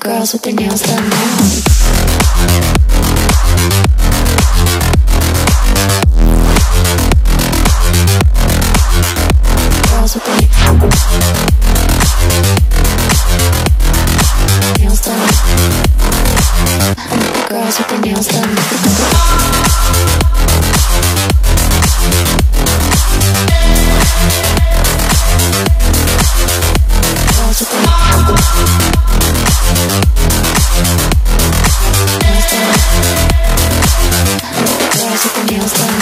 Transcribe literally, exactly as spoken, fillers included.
girls with their nails done now. Girls with their nails done. Girls with their nails done. Girls with their nails done.